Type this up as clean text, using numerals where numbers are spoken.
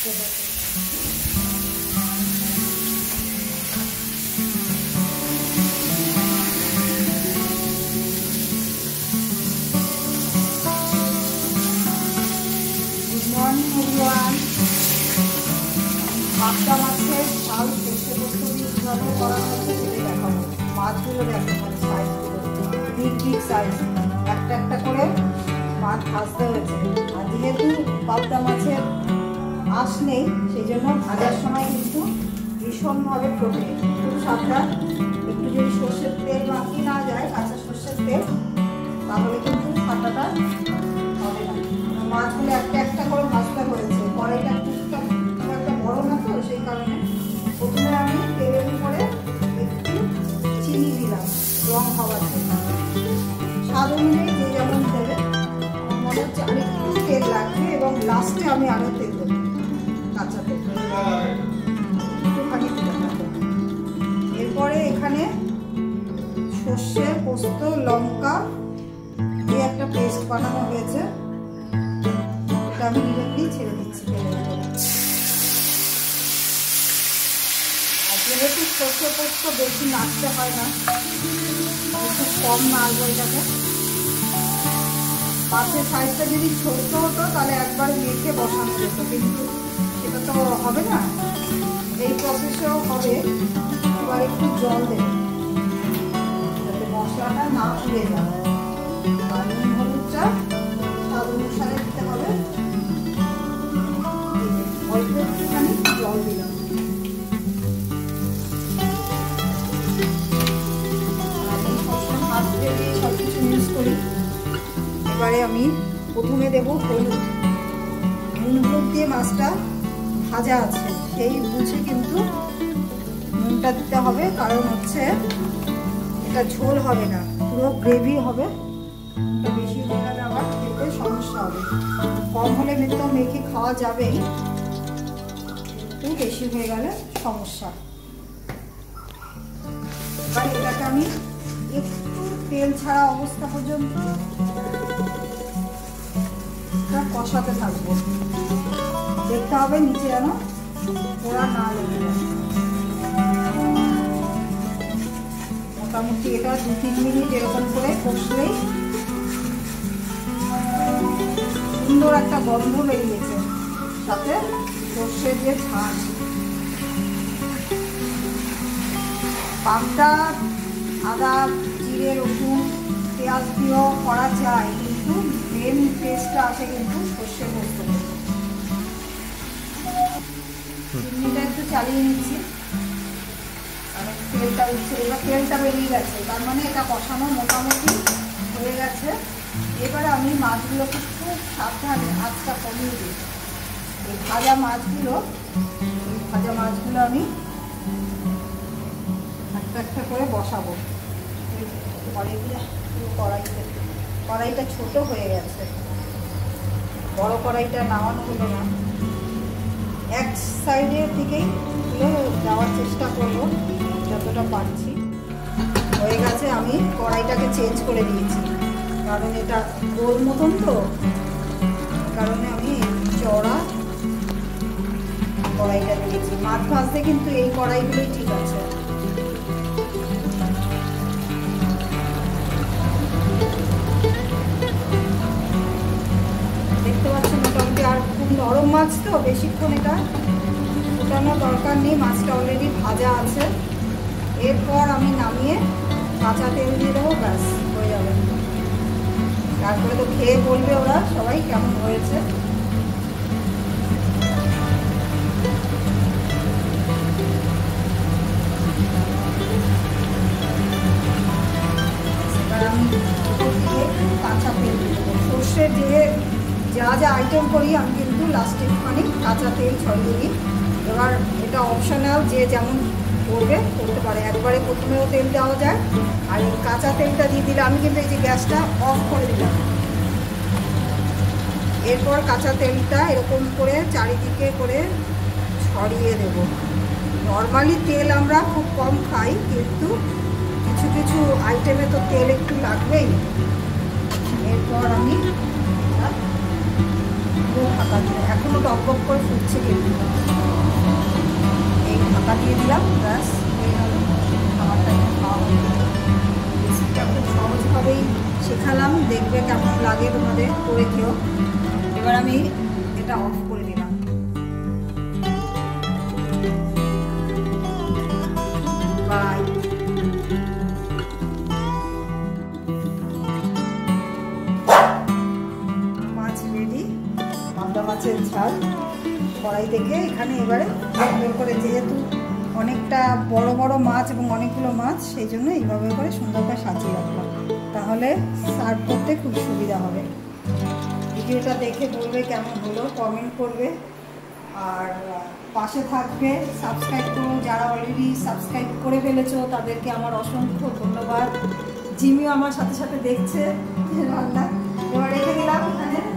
পাবদা মাছের ঝাল সর্ষে পোস্ত দিয়ে কীভাবে করা হচ্ছে সেটাই দেখাবো। মাছগুলো দেখো মানে সাইজগুলো বিগ বিগ সাইজ, একটা একটা করে মাছ ভাজতে হয়েছে। আর যেহেতু পাবদা মাছের আঁশ নেই সেই জন্য ভাজার সময় কিন্তু ভীষণভাবে ফোটে, খুব সাবধান। একটু যদি সর্ষের তেল বাকি না যায়, কাঁচা সর্ষের তেল, তাহলে কিন্তু ফাটাটা হবে না। মাছগুলো একটা একটা করে ভাজতে হয়েছে। কড়াইটা খুব একটা বড় না তো, সেই কারণে প্রথমে আমি তেলের উপরে একটু চিনি দিলাম রং হওয়ার জন্য। স্বাদ অনুযায়ী যে যেমন দেবে, মনে হচ্ছে আরেকটু তেল লাগবে এবং লাস্টে আমি আরও তেল দেবো, কাঁচা তেল একটুখানি দিতে হবে। এরপরে এখানে সর্ষে পোস্ত লঙ্কা দিয়ে একটা পেস্ট বানানো হয়েছে, এটা আমি ডিরেক্টলি ছেড়ে দিচ্ছি তেলের উপরে। আর যেহেতু সর্ষে পোস্ত বেশি নাড়তে হয় না, একটু কম নাড়বো এটাকে। মাছের সাইজটা যদি ছোট হতো তাহলে একবারে মেখে বসানো যেত, কিন্তু সেটা তো হবে না। এই প্রসেসেও হবে। এবার একটু জল দেবে যাতে মশলাটা না পুড়ে যায়। আর নুন হলুদটা স্বাদ অনুসারে দিতে হবে। অল্প একটুখানি জল দিলাম। আমি সবসময় হাত দিয়ে সব কিছু ইউজ করি। এবারে আমি প্রথমে দেব হলুদ। নুন হলুদ দিয়ে মাছটা ভাজা আছে সেই বুঝে কিন্তু নুনটা দিতে হবে, কারণ হচ্ছে এটা ঝোল হবে না, পুরো গ্রেভি হবে। এটা বেশি হয়ে গেলে আবার খেতে সমস্যা হবে। কম হলে তো মেখে খাওয়া যাবেই, একটু বেশি হয়ে গেলে সমস্যা। এবার এটাকে আমি একটু তেল ছাড়া অবস্থা পর্যন্ত কষাতে থাকবো। দেখতে হবে নিচে যেন পোড়া না লেগে যায়। মোটামুটি এটা 2-3 মিনিট এরকম করে কষলেই সুন্দর একটা গন্ধ বেরিয়েছে, সাথে সর্ষের যে ঝাঁঝ। পাবদা আদা জিরে রসুন পেঁয়াজ দিয়েও করা যায়, কিন্তু মেন টেস্টটা আসে কিন্তু সর্ষে পোস্ত। চিমনিটা একটু চালিয়ে নিচ্ছি, কারণ তেলটা উঠছে। এবার তেলটা বেরিয়ে গেছে, তার মানে এটা কষানো মোটামুটি হয়ে গেছে। এবারে আমি মাছগুলোকে খুব সাবধানে আঁচটা কমিয়ে দিই। এই ভাজা মাছগুলো আমি একটা একটা করে বসাবো। কড়াইটা ছোট হয়ে গেছে, বড় কড়াইটা নামানো হলো না। এক সাইডের দিকেই যাওয়ার চেষ্টা করবো যতটা পারছি। হয়ে গেছে, আমি কড়াইটাকে চেঞ্জ করে দিয়েছি, কারণ এটা গোল মতন তো, কারণে আমি চড়া কড়াইটা দিয়েছি। মাছ ভাজতে কিন্তু এই কড়াইগুলোই ঠিক আছে। দেখতে পাচ্ছি মোটামুটি, আর খুব নরম মাছ তো বেশিক্ষণ এটা ফোটানোর দরকার নেই, মাছটা অলরেডি ভাজা আছে। এরপর আমি নামিয়ে কাঁচা তেল দিয়ে দেবো, ব্যাস হয়ে যাবে। তারপরে তো খেয়ে বলবে ওরা সবাই কেমন হয়েছে। এবার আমি দিয়ে কাঁচা তেল দেবো। সর্ষে দিয়ে যা যা আইটেম করি আমি কিন্তু লাস্টে একটুখানি কাঁচা তেল ছড়িয়ে দিই। এবার এটা অপশনাল, যে যেমন করতে পারে। একবারে প্রথমেও তেল দেওয়া যায়, আর এই কাঁচা তেলটা দিয়ে দিলে আমি কিন্তু এই যে গ্যাসটা অফ করে দিলাম। এরপর কাঁচা তেলটা এরকম করে চারিদিকে করে ছড়িয়ে দেব। নর্মালি তেল আমরা খুব কম খাই, কিন্তু কিছু কিছু আইটেমে তো তেল একটু লাগবেই। এরপর আমি পুরো ঢাকা দিয়ে, এখনও টক করে ফুটছে কিন্তু। এই ঢাকা দিয়ে দিলাম, ব্যাস হয়ে গেল খাবারটা খাওয়া হয়ে গেল। রেসিপিটা খুব সহজভাবেই শেখালাম, দেখবে কেমন লাগে তোমাদের, করে খেও। এবার আমি এটা অফ করে দিলাম। বাই। মাছ রেডি, পাবদা মাছের ঝাল কড়াই থেকে। এখানে এবারে সুন্দর করে, যেহেতু অনেকটা বড় বড় মাছ এবং অনেকগুলো মাছ, সেই জন্য এইভাবে করে সুন্দর করে সাজিয়ে রাখলাম, তাহলে সার্ভ করতে খুব সুবিধা হবে। ভিডিওটা দেখে বলবে কেমন হলো, কমেন্ট করবে, আর পাশে থাকবে, সাবস্ক্রাইব করো। যারা অলরেডি সাবস্ক্রাইব করে ফেলেছো তাদেরকে আমার অসংখ্য ধন্যবাদ। জিমিও আমার সাথে সাথে দেখছে রান্না। এবার রেখে দিলাম এখানে।